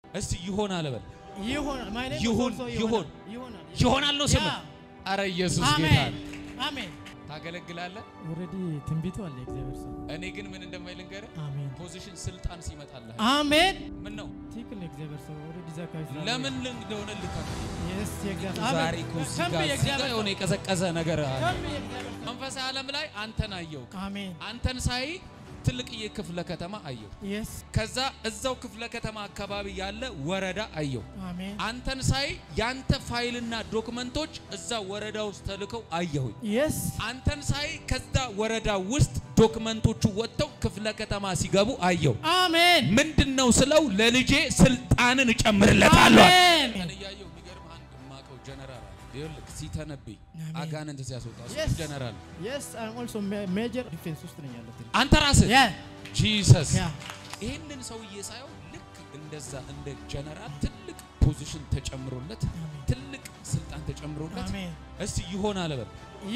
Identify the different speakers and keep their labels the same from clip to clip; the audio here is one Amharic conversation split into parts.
Speaker 1: እስቲ ይሆናል በል
Speaker 2: ይሆናል ማለት
Speaker 1: ይሆናል ነው ስም አረ ኢየሱስ ጌታ
Speaker 2: አሜን
Speaker 1: ታገለግላለህ
Speaker 2: ኦሬዲ ትንቢቱ አለ እግዚአብሔር ሰው
Speaker 1: እኔ ግን ምን እንደማይልንገር
Speaker 2: አሜን
Speaker 1: ፖዚሽን ስልጣን ሲመጣልህ
Speaker 2: አሜን
Speaker 1: ምን ነው
Speaker 2: ትክክል እግዚአብሔር ሰው ኦሬዲ ዛካይ
Speaker 1: ለምን እንደሆነ ልታውቅ
Speaker 2: yes እግዚአብሔር
Speaker 1: ዛሬ ኮሲጋ የሆነ የቀዘቀዘ ነገር መንፈሳዊ ዓለም ላይ አንተን አየው
Speaker 2: አሜን
Speaker 1: አንተን ሳይ ትልቅዬ ክፍለ ከተማ አየው
Speaker 2: yes
Speaker 1: ከዛ እዛው ክፍለ ከተማ አካባቢ ያለ ወረዳ አየው
Speaker 2: አሜን
Speaker 1: አንተን ሳይ ያንተ ፋይልና ዶክመንቶች እዛ ወረዳ ውስጥ ተልከው አየሁኝ
Speaker 2: yes
Speaker 1: አንተን ሳይ ከዛ ወረዳ ውስጥ ዶክመንቶቹ ወጥተው ክፍለ ከተማ ሲገቡ አየው
Speaker 2: አሜን
Speaker 1: ምንድነው ስለው ለልጄ ስልጣንን እጨምርለታለሁ
Speaker 2: አሜን
Speaker 1: ያየው የሚገርም አንድ ማቀው ጀነራል ይልክ ሲተነብይ አጋንንት ሲያስወጣ ጀነራል
Speaker 2: yes I'm also major defense ውስጥ ነኝ ያለሁት
Speaker 1: አንተ ራስህ ጂሰስ
Speaker 2: yeah
Speaker 1: ይሄንን ሰውዬ ሳይው ልክ እንደዛ እንደ ጀነራል ትልቅ ፖዚሽን ተጨምሮለት ትልቅ ስልጣን ተጨምሮለት እስቲ ይሆናል በል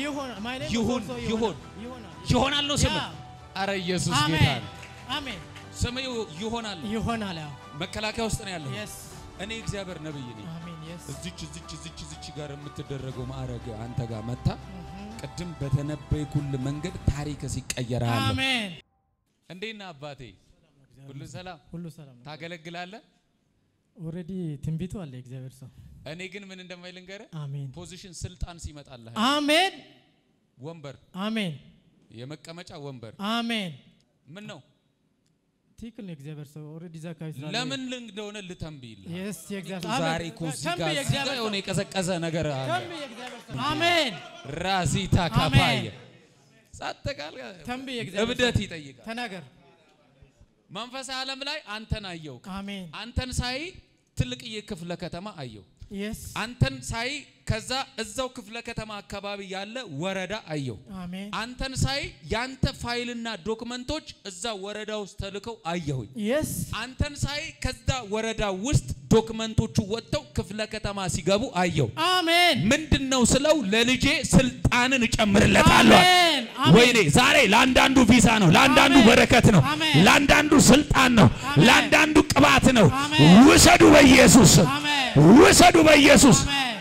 Speaker 1: ይሆናል ነው ስም አረ ኢየሱስ ጌታ
Speaker 2: አሜን
Speaker 1: ስሙ ይሆናል መከላከያ ውስጥ ነው ያለው
Speaker 2: yes
Speaker 1: እኔ እግዚአብሔር ነብይ ነኝ
Speaker 2: አሜን yes
Speaker 1: እዚች ጋር የምትደረገው ማዕረግ አንተ ጋር መጣ ቅድም በተነበይኩል መንገድ ታሪክ ሲቀየራል
Speaker 2: አሜን
Speaker 1: እንዴና አባቴ ሁሉ ሰላም ታገለግላለህ
Speaker 2: ኦሬዲ ትንቢቱ አለ እግዚአብሔር ሰው
Speaker 1: እኔ ግን ምን እንደማይልንገር
Speaker 2: አሜን
Speaker 1: ፖዚሽን ስልጣን ሲመጣልህ
Speaker 2: አሜን
Speaker 1: ወንበር
Speaker 2: አሜን
Speaker 1: የመቀመጫ ወንበር
Speaker 2: አሜን
Speaker 1: ምን ነው
Speaker 2: ትክክል እግዚአብሔር ሰው ኦሬዲ ዛካይ
Speaker 1: ለምን እንደሆነ ልተንብይል
Speaker 2: yes እግዚአብሔር
Speaker 1: ዛሬ ኮሲጋ የሆነ የቀዘቀዘ ነገር
Speaker 2: አሜን
Speaker 1: ራሲታ ካፓየ ሳተቃል
Speaker 2: ተንብይ እግዚአብሔር
Speaker 1: እብደት ይጠይቃል
Speaker 2: ተናገር
Speaker 1: መንፈሳዊ ዓለም ላይ አንተን አየው
Speaker 2: አሜን
Speaker 1: አንተን ሳይ ትልቅዬ ክፍለ ከተማ አየው
Speaker 2: yes
Speaker 1: አንተን ሳይ ከዛ እዛው ክፍለ ከተማ አካባቢ ያለ ወረዳ አየው
Speaker 2: አሜን
Speaker 1: አንተን ሳይ ያንተ ፋይልና ዶክመንቶች እዛ ወረዳ ውስጥ ተልከው አየሁኝ
Speaker 2: yes
Speaker 1: አንተን ሳይ ከዛ ወረዳ ውስጥ ዶክመንቶቹ ወጥተው ክፍለ ከተማ ሲገቡ አየው
Speaker 2: አሜን
Speaker 1: ምንድነው ስለው ለልጄ ስልጣንን እጨምርለታለሁ
Speaker 2: አሜን
Speaker 1: ወይኔ ዛሬ ላንዳንዱ ቪዛ ነው ላንዳንዱ በረከት ነው ላንዳንዱ ስልጣን ነው ላንዳንዱ ቅባት ነው ውሰዱ በኢየሱስ ውሰዱ በኢየሱስ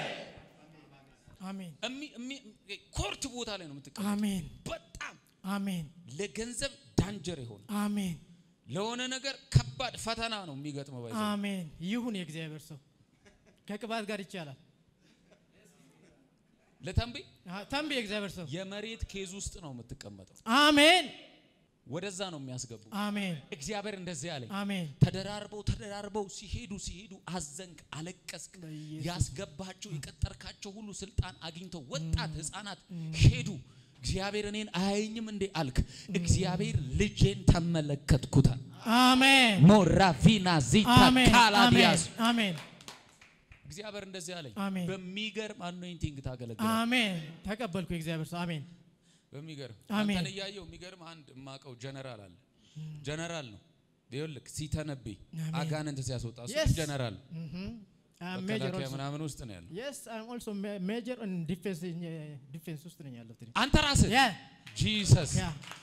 Speaker 1: አሜን ኮርት ቦታ ላይ ነው የምትቀመጥ
Speaker 2: አሜን
Speaker 1: በጣም
Speaker 2: አሜን
Speaker 1: ለገንዘብ ዳንጀር ይሆን
Speaker 2: አሜን
Speaker 1: ለሆነ ነገር ከባድ ፈተና ነው የሚገጥመው ባይዘ
Speaker 2: አሜን ይሁን የእግዚአብሔር ሰው ከቅባት ጋር ይቻላል ለተንብይ የእግዚአብሔር ሰው
Speaker 1: የመሬት ኬዝ ውስጥ ነው የምትቀመጠው
Speaker 2: አሜን
Speaker 1: ወደዛ ነው የሚያስገቡ
Speaker 2: አሜን
Speaker 1: እግዚአብሔር እንደዚህ ያለኝ
Speaker 2: አሜን
Speaker 1: ተደራርበው ሲሄዱ አዘንክ አለቀስክ ያስገባቸው የቀጠርካቸው ሁሉ ስልጣን አግኝተው ወጣት ህፃናት ሄዱ እግዚአብሔር እኔን አያየኝም እንዴ አልክ እግዚአብሔር ልጄን ተመለከትኩታ አሜን ሞራቪና ዚታ ካላዲያስ አሜን እግዚአብሔር እንደዚህ ያለኝ በሚገርም አኖይንቲንግ ታገለግል አሜን ተቀበልኩ እግዚአብሔር ሰው አሜን በሚገርም አንተን ያየው የሚገርም አንድ ማቀው ጀነራል አለ ጀነራል ነው ይልክ ሲተነብይ አጋንንት ሲያስወጣ ጀነራል major ምናምን ውስጥ ነው ያለው
Speaker 2: yes I'm also major in defense ውስጥ ነኝ ያለሁት
Speaker 1: አንተ ራስህ ጂሰስ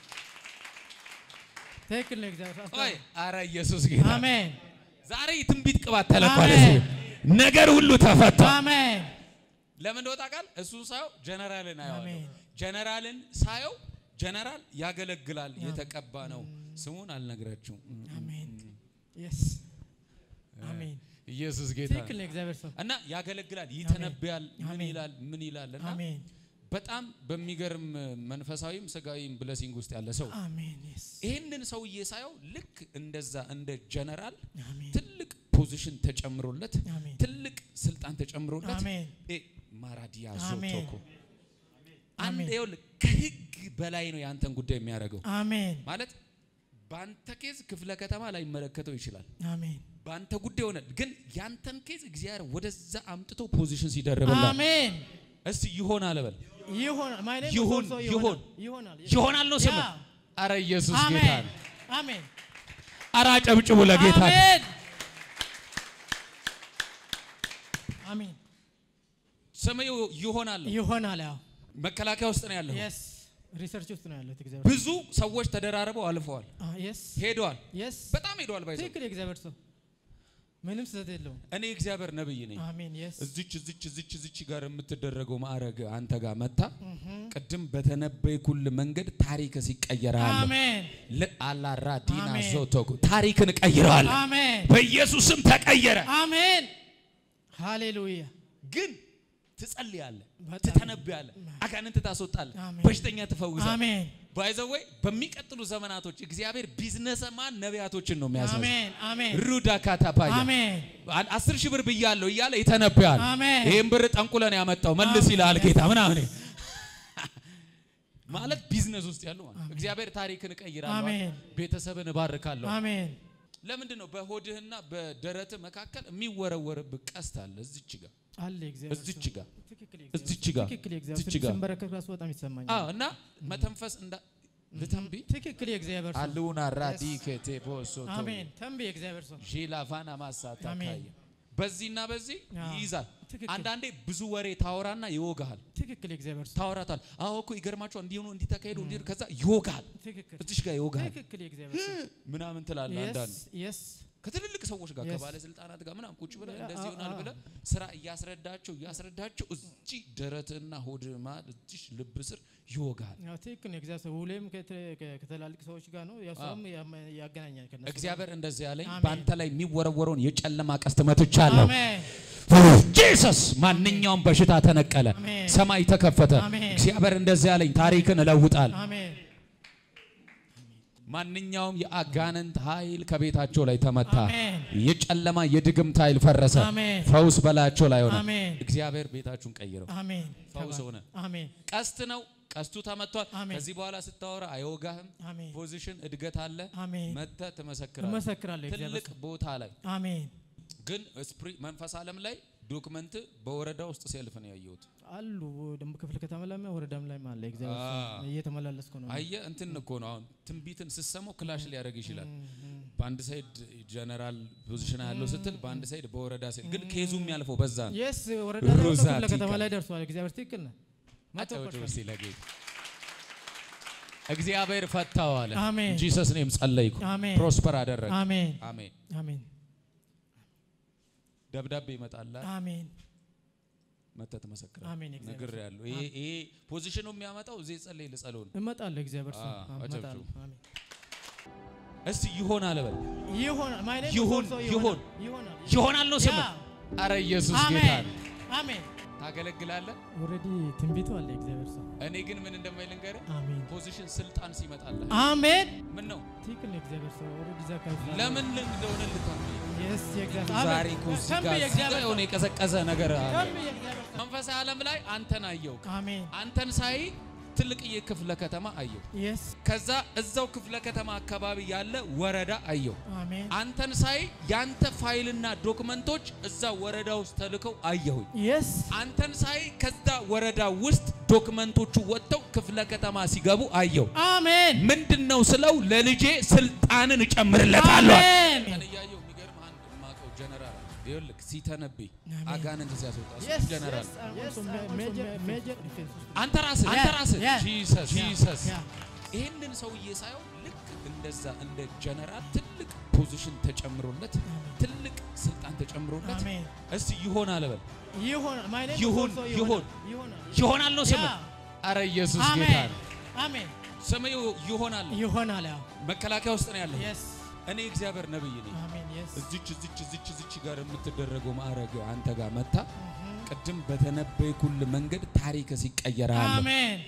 Speaker 2: ትክክል ነው እግዚአብሔር
Speaker 1: አይ አረ ኢየሱስ ጌታ
Speaker 2: አሜን
Speaker 1: ዛሬ ትንቢት ቅባት ተለቋል ነገር ሁሉ ተፈታ
Speaker 2: አሜን
Speaker 1: ለምን እንደወጣ ቃል እሱን ሳይው ጀነራልን አየዋለሁ ጀነራልን ሳይው ጀነራል ያገለግላል የተቀባ ነው ስሙን አልነግራችሁም
Speaker 2: አሜን yes አሜን
Speaker 1: ኢየሱስ ጌታ
Speaker 2: ትክክል ነው እግዚአብሔር ሰው
Speaker 1: እና ያገለግላል ይተነብያል ምን ይላልና
Speaker 2: አሜን
Speaker 1: በጣም በሚገርም መንፈሳዊም ስጋዊም ብለሲንግ ውስጥ ያለ ሰው
Speaker 2: አሜን yes
Speaker 1: ይሄንን ሰውዬ ሳይው ልክ እንደዛ እንደ ጀነራል ትልቅ ፖዚሽን ተጨምሮለት ትልቅ ስልጣን ተጨምሮለት ማራዲያ ዞቶኮ አንድ ይኸውል ከህግ በላይ ነው ያንተን ጉዳይ የሚያደርገው አሜን ማለት ባንተ ኬዝ ክፍለ ከተማ ላይ መለከተው ይችላል አሜን ባንተ ጉዳይ ሆነ ግን ያንተን ኬዝ እግዚአብሔር ወደዛ አምጥቶ ፖዚሽን ሲደርብልህ አሜን እስቲ ይሆናል በል ይሆናል ነው ስም አረ ኢየሱስ ጌታ አሜን አራ ጨብጭቡ ለጌታ አሜን አሜን ስሙ ይሆናል ያው መከላከያ ውስጥ ነው ያለው
Speaker 2: yes ሪሰርች ውስጥ ነው ያለው እግዚአብሔር
Speaker 1: ብዙ ሰዎች ተደራርበው አልፈዋል
Speaker 2: yes
Speaker 1: ሄደዋል
Speaker 2: yes
Speaker 1: በጣም ሄደዋል ባይዘው
Speaker 2: ትክክል እግዚአብሔር ሰው ምንም ስህተት የለውም።
Speaker 1: እኔ እግዚአብሔር ነብይ ነኝ።
Speaker 2: አሜን yes
Speaker 1: እዚች ጋር የምትደረገው ማዕረግ አንተ ጋር መጣ ቅድም በተነበይኩል መንገድ ታሪክ ሲቀየራል።
Speaker 2: አሜን
Speaker 1: ለአላራዲና ዞቶኩ ታሪክን ቀይራል።
Speaker 2: አሜን
Speaker 1: በኢየሱስም ተቀየረ።
Speaker 2: አሜን ሃሌሉያ።
Speaker 1: ግን ትጸልያለህ፣ ትተነብያለህ፣ አጋንንት ታስወጣለህ፣ በሽተኛ ትፈውሳለህ።
Speaker 2: አሜን
Speaker 1: ባይዘወይ በሚቀጥሉ ዘመናቶች እግዚአብሔር ቢዝነስማን ነቢያቶችን ነው የሚያሳዝ።
Speaker 2: አሜን አሜን
Speaker 1: ሩዳ ካታፓያ
Speaker 2: አሜን
Speaker 1: 10 ሺህ ብር ብያለሁ እያለ ይተነብያል። ይሄን ብር ጠንቁለን ያመጣው መልስ ይላል ጌታ ምናምን ማለት ቢዝነስ ውስጥ ያለው እግዚአብሔር ታሪክን ቀይራለሁ፣ ቤተሰብን ባርካለሁ።
Speaker 2: አሜን
Speaker 1: ለምንድን ነው በሆድህና በደረት መካከል የሚወረወርብህ ቀስት አለ እዚች ጋር
Speaker 2: አለ እግዚአብሔር
Speaker 1: እዚች ጋር እዚች ጋር እዚች ጋር
Speaker 2: ስንበረከት ራስ በጣም ይሰማኛል።
Speaker 1: እና መተንፈስ እንዳ ልተንቢ
Speaker 2: ትክክል የእግዚአብሔር ሰው
Speaker 1: አሉና ራዲከቴ ቦሶቶ
Speaker 2: አሜን ተንቢ የእግዚአብሔር ሰው
Speaker 1: ጂላፋና ማሳታ ካየ በዚህና በዚህ ይይዛል። አንዳንዴ ብዙ ወሬ ታወራና ይወጋሃል።
Speaker 2: ትክክል የእግዚአብሔር ሰው
Speaker 1: ታወራታል። አዎ እኮ ይገርማቸው እንዲሁ ነው እንዲተካሄዱ እንዲህ ከዛ ይወጋሃል። እዚች ጋር ይወጋሃል።
Speaker 2: ትክክል የእግዚአብሔር ሰው
Speaker 1: ምናምን ትላለህ። አንዳንድ
Speaker 2: yes
Speaker 1: ከትልልቅ ሰዎች ጋር ከባለስልጣናት ጋር ምናምን ቁጭ ብለህ እንደዚህ ይሆናል ብለህ ስራ እያስረዳቸው እዚህ ደረትና ሆድ ማለት እዚህ ልብ ስር ይወጋል።
Speaker 2: ያው ትክክል ነው እግዚአብሔር ሰው ሁሌም ከተላልቅ ሰዎች ጋር ነው ያሰም ያገናኛል ከነሱ
Speaker 1: እግዚአብሔር እንደዚህ ያለኝ ባንተ ላይ የሚወረወረውን የጨለማ ቀስት መትቻለሁ።
Speaker 2: አሜን
Speaker 1: ኢየሱስ ማንኛውም በሽታ ተነቀለ፣ ሰማይ ተከፈተ። እግዚአብሔር እንደዚህ ያለኝ ታሪክን እለውጣል።
Speaker 2: አሜን
Speaker 1: ማንኛውም የአጋንንት ኃይል ከቤታቸው ላይ ተመታ። የጨለማ የድግምት ኃይል ፈረሰ። ፈውስ በላቸው ላይ ሆነ። እግዚአብሔር ቤታችሁን ቀይረው።
Speaker 2: አሜን
Speaker 1: ፈውስ ሆነ።
Speaker 2: አሜን
Speaker 1: ቀስት ነው፣ ቀስቱ ተመቷል። ከዚህ በኋላ ስታወራ አይወጋህም። ፖዚሽን እድገት አለ። መተህ ትመሰክራለህ ትልቅ ቦታ ላይ።
Speaker 2: አሜን
Speaker 1: ግን መንፈስ ዓለም ላይ ዶክመንት በወረዳ ውስጥ ሴልፍ ነው ያየሁት
Speaker 2: አሉ ደም ክፍል ከተማ ላይ ወረዳም ላይ ማለት እግዚአብሔር እየተመላለስኩ ነው።
Speaker 1: አየህ እንትን እኮ ነው አሁን ትንቢትን ስሰማው ክላሽ ሊያደርግ ይችላል። በአንድ ሳይድ ጀነራል ፖዚሽን ያለው ስትል በአንድ ሳይድ በወረዳ ሳይድ ግን ኬዙ የሚያልፈው በዛ ነው።
Speaker 2: yes ወረዳ ክፍል ከተማ ላይ ደርሷል። እግዚአብሔር ትክክል ነው።
Speaker 1: እግዚአብሔር ፈታው አለ። ጂሰስ ኔም ጸለይኩ፣ ፕሮስፐር አደረገ።
Speaker 2: አሜን
Speaker 1: አሜን
Speaker 2: አሜን።
Speaker 1: ደብዳቤ ይመጣል።
Speaker 2: አሜን
Speaker 1: መተህ ትመሰክራለህ።
Speaker 2: አሜን
Speaker 1: ነገር ያለው ይሄ ፖዚሽኑ የሚያመጣው እዚህ ጸለይ ልጸለው ነው።
Speaker 2: እመጣለሁ እግዚአብሔር ሰው እመጣለሁ። አሜን
Speaker 1: እስቲ ይሆናል በል ይሆናል ነው ስም። አረ ኢየሱስ ጌታ ነው።
Speaker 2: አሜን
Speaker 1: ታገለግላለህ።
Speaker 2: ኦሬዲ ትንቢቱ አለ እግዚአብሔር ሰው።
Speaker 1: እኔ ግን ምን እንደማይል ልንገርህ።
Speaker 2: አሜን
Speaker 1: ፖዚሽን ስልጣን ሲመጣልህ
Speaker 2: አሜን
Speaker 1: ምን ነው
Speaker 2: ትክክል ነው እግዚአብሔር ሰው። ኦሬዲ ዘካይ
Speaker 1: ለምን እንደሆነ ልታውቅ
Speaker 2: yes እግዚአብሔር
Speaker 1: ዛሬ ኩስጋ የሆነ የቀዘቀዘ ነገር መንፈሳዊ ዓለም ላይ አንተን አየው።
Speaker 2: አሜን
Speaker 1: አንተን ሳይ ትልቅዬ ክፍለ ከተማ አየው።
Speaker 2: yes
Speaker 1: ከዛ እዛው ክፍለ ከተማ አካባቢ ያለ ወረዳ አየው።
Speaker 2: አሜን
Speaker 1: አንተን ሳይ ያንተ ፋይልና ዶክመንቶች እዛ ወረዳ ውስጥ ተልከው አየሁኝ።
Speaker 2: yes
Speaker 1: አንተን ሳይ ከዛ ወረዳ ውስጥ ዶክመንቶቹ ወጥተው ክፍለ ከተማ ሲገቡ አየው።
Speaker 2: አሜን
Speaker 1: ምንድነው ስለው ለልጄ ስልጣንን እጨምርለታለሁ።
Speaker 2: አሜን
Speaker 1: ያየው የሚገርም አንድ ማቀው ጀነራል ይልክ ሲተነብይ አጋንንት ሲያስወጣ ጀነራል አንተ ራስህ ጂሰስ ይሄንን ሰውዬ ሳይው ልክ እንደዛ እንደ ጀነራል ትልቅ ፖዚሽን ተጨምሮለት ትልቅ ስልጣን ተጨምሮለት እስቲ ይሆናል በል ይሆናል ነው ስም። አረ ኢየሱስ ጌታ ነው።
Speaker 2: አሜን
Speaker 1: ስም ይሆናል
Speaker 2: ያው
Speaker 1: መከላከያ ውስጥ ነው ያለው። እኔ እግዚአብሔር ነብይ ነኝ።
Speaker 2: አሜን yes
Speaker 1: እዚች ጋር የምትደረገው ማዕረግ አንተ ጋር መጣ ቅድም በተነበይኩል መንገድ ታሪክ ሲቀየራል።
Speaker 2: አሜን